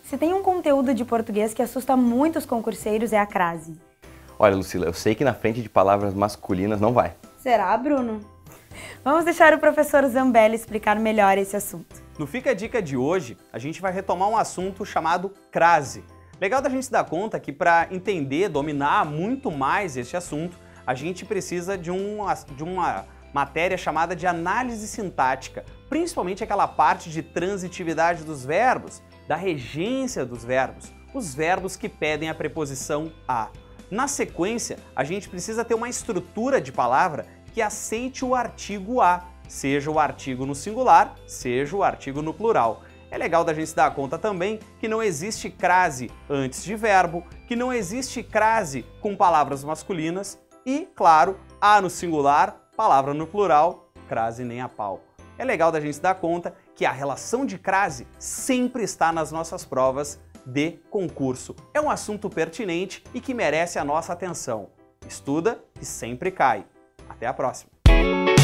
Se tem um conteúdo de português que assusta muitos concurseiros é a crase. Olha, Lucila, eu sei que na frente de palavras masculinas não vai. Será, Bruno? Vamos deixar o professor Zambelli explicar melhor esse assunto. No Fica a Dica de hoje, a gente vai retomar um assunto chamado crase. Legal da gente se dar conta que para entender, dominar muito mais este assunto, a gente precisa de uma matéria chamada de análise sintática, principalmente aquela parte de transitividade dos verbos, da regência dos verbos, os verbos que pedem a preposição a. Na sequência, a gente precisa ter uma estrutura de palavra que aceite o artigo a, seja o artigo no singular, seja o artigo no plural. É legal da gente se dar conta também que não existe crase antes de verbo, que não existe crase com palavras masculinas e, claro, a no singular, palavra no plural, crase nem a pau. É legal da gente se dar conta que a relação de crase sempre está nas nossas provas de concurso. É um assunto pertinente e que merece a nossa atenção. Estuda e sempre cai. Até a próxima!